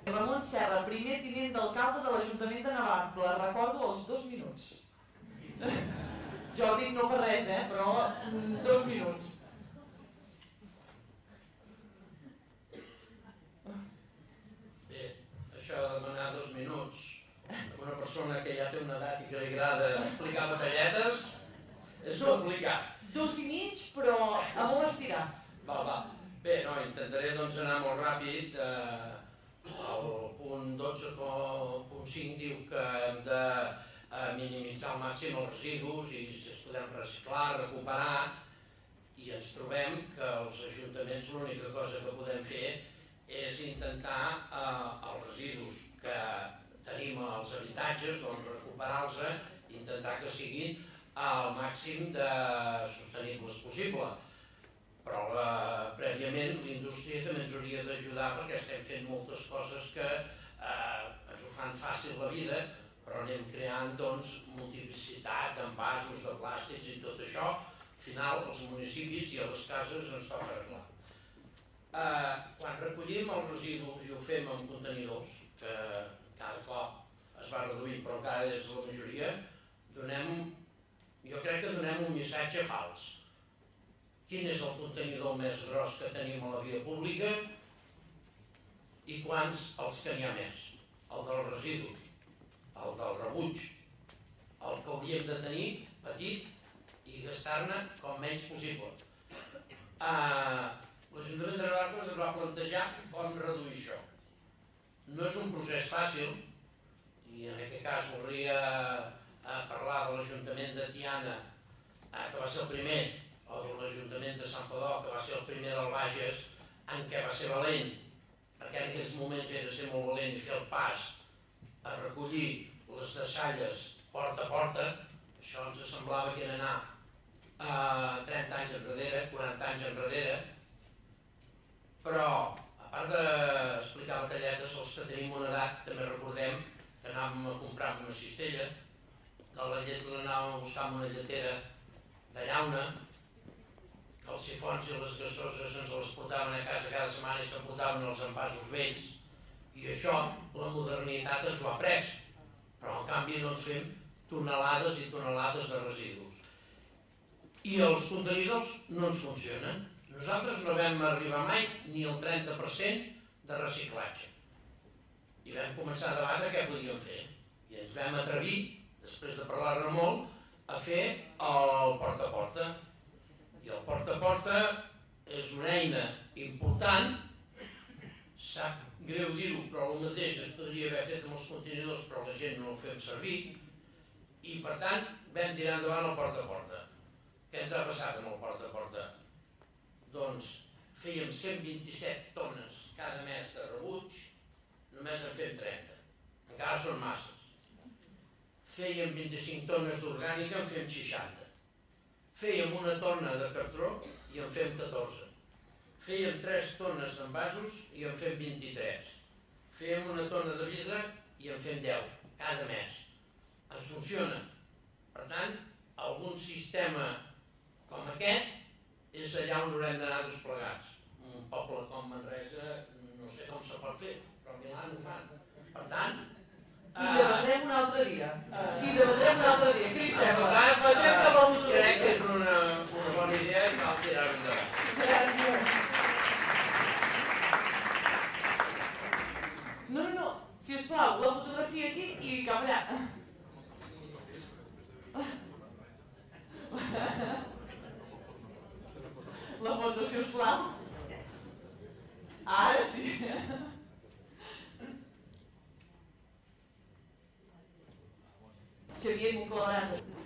Ramon Serra, primer tinent d'alcalde de l'Ajuntament de Navarcles. Recordo els 2 minuts. Jo dic no per res, però 2 minuts. Bé, això de demanar 2 minuts a una persona que ja té una edat i que li agrada explicar batalletes és complicat. 2 i mig, però a molt estirar. Va. Bé, intentaré anar molt ràpid. El punt 12.5 diu que hem de minimitzar al màxim els residus i si es podem reciclar, recuperar, i ens trobem que els ajuntaments l'única cosa que podem fer és intentar els residus que tenim als habitatges, recuperar-los, intentar que siguin al màxim de sostenibles possible. Però prèviament la indústria també ens hauria d'ajudar perquè estem fent moltes coses que ens ho fan fàcil la vida, però anem creant multiplicitat d'envasos, de plàstics i tot això. Al final als municipis i a les cases ens toca arreglar. Quan recollim els residus i ho fem amb contenidors, que cada cop es va reduint però encara és la majoria, jo crec que donem un missatge fals. Quin és el contenidor més gros que tenim a la via pública i quants els que n'hi ha més? El dels residus, el del rebuig, el que hauríem de tenir petit i gastar-ne com menys possible. L'Ajuntament de Navarcles es va plantejar com reduir això. No és un procés fàcil i en aquest cas voldria parlar de l'Ajuntament de Tiana, que va ser el primer, o de l'Ajuntament de Santpedor, que va ser el primer del Bages, en què va ser valent, perquè en aquells moments era ser molt valent i fer el pas a recollir les deixalles porta a porta. Això ens semblava que era anar 30 anys enrere, 40 anys enrere, però a part d'explicar batalletes, els que tenim una edat també recordem que anàvem a comprar una cistella, que la llet l'anàvem a buscar amb una lletera de llauna, que els sifons i les gassoses ens les portaven a casa cada setmana i s'emportaven els envasos vells, i això la modernitat ens ho ha pres, però en canvi no ens fem tonelades i tonelades de residus. I els contenidors no ens funcionen. Nosaltres no vam arribar mai ni al 30% de reciclatge. I vam començar a debatre què podíem fer. I ens vam atrevir, després de parlar-ne molt, a fer el porta a porta. I el porta a porta és una eina important, sap greu dir-ho, però el mateix es podria haver fet amb els contenidors, però la gent no ho fem servir, i per tant vam tirar endavant el porta a porta. Què ens ha passat amb el porta a porta? Doncs fèiem 127 tones cada mes de rebuig, només en fem 30, encara són masses. Fèiem 25 tones d'orgànica, en fem 60. Fèiem una tona de cartró i en fem 14. Fèiem 3 tones d'envasos i en fem 23. Fèiem una tona de vidre i en fem 10 cada mes. Ens funciona. Per tant, algun sistema com aquest és allà on haurem d'anar tots plegats. Un poble com Manresa no sé com se pot fer, però a Milà ho fan. Per tant, i debatrem un altre dia. Què li sembla? Crec que és una bona idea i cal tirar-ho endavant. Gràcies. No, sisplau, la fotografia aquí i cap allà. La foto, sisplau. Ara sí. Xavier Monclobrasa.